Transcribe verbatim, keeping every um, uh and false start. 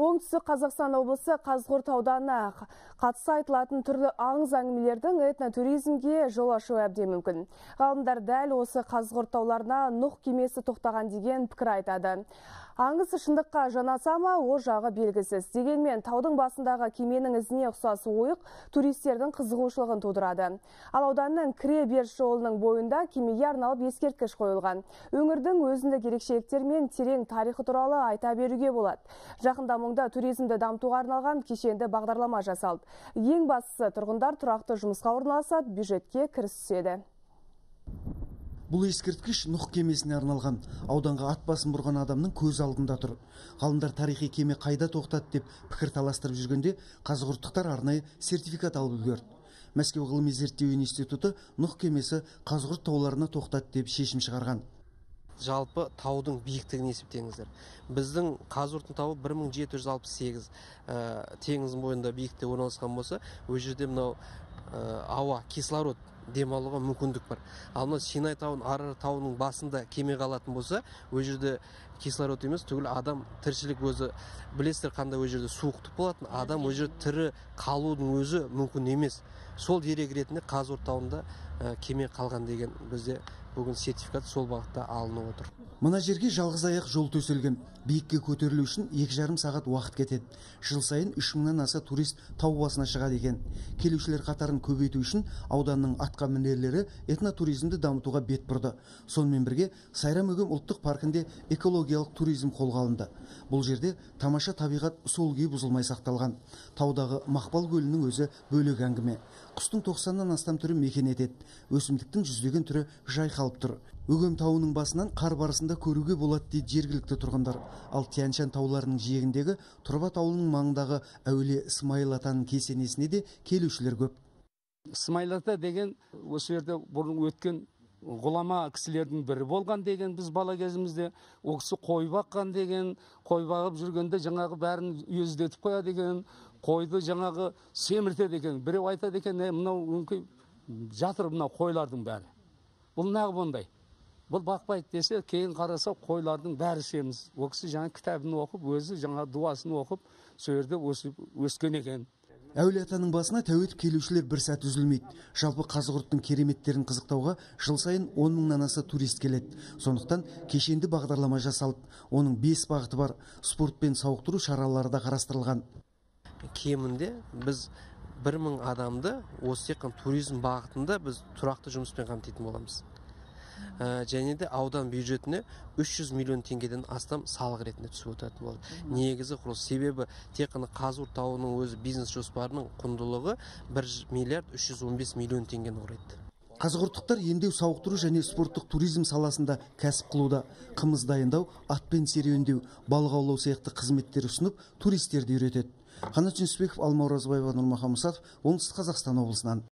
Оңтүстік Қазақстан облысы Қазығұрт ауданына қатысы айтылатын түрлі аңыз әңгімелердің этнотуризмге жол ашу әбден мүмкін. Ғалымдар дәл осы Қазығұрт тауларына Нұх кемесі тоқтаған деген пікір айтады. Аңыз шындыққа жанаса ма, о жағы белгісіз. Дегенмен таудың басындағы кеменің ізіне ұқсас ойық туристердің қызығушылығын тудырады. Ал ауданның кіре беріс жолының бойында кемеге арналып ескерткіш қойылған. Өңірдің өзіндік ерекшеліктер мен терең тарихы туралы айта беруге болады. Жақында мұнда туризмді дамытуға арналған кешенді бағдарлама жасалды. Ең бастысы тұрғындар тұрақты жұмысқа орналасады, бюджетке кіріс түседі. Бұл ескерткіш Нұх кемесіне арналған. Ауданға ат басын бұрған адамның көз алдында тұр. Ғалымдар тарихи кеме қайда тоқтады деп пікір таластырып жүргенде қазығұрттықтар арнайы сертификат алып үлгерді. Мәскеу ғылыми зерттеу институты Нұх кемесі Қазығұрт тауларына тоқтады деп шешім шығарған. Жалпы таудың биіктігін есептеңіздер. Біздің Қазығұрттың тауы бір мың жеті жүз алпыс сегіз теңіздің бойында биіктікте орналасқан болса, ол жерде мынау ауа, кислород демалуға мүмкіндік бар. Ал мына Синай тауының, Арар тауының басында кеме қалатын болса, ол жерде кислород емес, түгіл адам тіршілік өзі, білесіздер қандай ол жерде суықтық болатын, адам ол жерде тірі қалудың өзі мүмкін емес. Сол дерек ретінде Қазығұрт тауында кеме қалған деген бізде бүгін сертификат сол бағытта алынып отыр. Мына жерге жалғыз аяқ жол төселген. Биікке көтерілу үшін екі жарым сағат уақыт кетеді. Жыл сайын үш мыңнан аса турист тау басына шығады екен. Келушілер қатарын көбейту үшін ауданның атқа мінерлері этнотуризмді дамытуға бет бұрды. Сонымен бірге Сайрам-Өгем ұлттық паркінде экологиялық туризм қолға алынды. Бұл жерде тамаша табиғат сол күйі бұзылмай сақталған. Таудағы Мақпал көлінің өзі бөлек әңгіме. Құстың тоқсаннан астам түрі мекен етеді. Өсімдіктің жүздеген түрі жайқалып тұр. Өгем тауының басынан қар барысында көруге болады дейді жергілікті тұрғындар. Ал Тянь-Шань тауларының жиегіндегі Тұрбат ауылының маңындағы әулие Исмаил атаның кесенесіне де келушілер көп. Исмаил ата деген осы жерде бұрын өткен ғұлама кісілердің бірі болған деген, біз бала кезімізде ол кісі қой баққан деген, қой бағып жүргенде жаңағы бәрін өздетіп қоя деген, қойды жаңағы семірте деген. Біреу айтады екен, мынау жатыр мынау қойлардың бәрі. Бұл нағы бұндай. Бұл бақпайды десе, кейін қараса қойлардың бәрі семіз. Ол кісі жаңа кітабын оқып, өзі жаңа дуасын оқып, сөйерде өскен екен. Әулие атаның басына тәуетіп келушілер бір сәт үзілмейді. Жалпы Қазығұрттың кереметтерін қызықтауға жыл сайын он мыңнан аса турист келеді. Сондықтан кешенді бағдарлама жасалды. Оның бес бағыты бар. Спорт пен сауықтыру шаралары да қарастырылған. Кемінде біз бір мың адамды осы тек туризм бағытында біз тұрақты жұмыспен қамтитын боламыз. Және де аудан бюджетіне үш жүз миллион теңгеден астам салық ретінде түсіп отыратын болды. Негізі құрылыс. Себебі тек қана Қазығұрт тауының өзі бизнес жоспарының құндылығы бір миллиард үш жүз он бес миллион теңгені құрайды. Қазығұрттықтар емдеу, сауықтыру және спорттық туризм саласында кәсіп қылуда. Қымыз дайындау, атпен серуендеу, балық аулау сияқты қызметтер ұсынып, туристерді үйретеді. Қанат Жүнісбеков, Алма Оразбаева, Нұрмахан Мұсатов, Оңтүстік Қазақстан облысынан.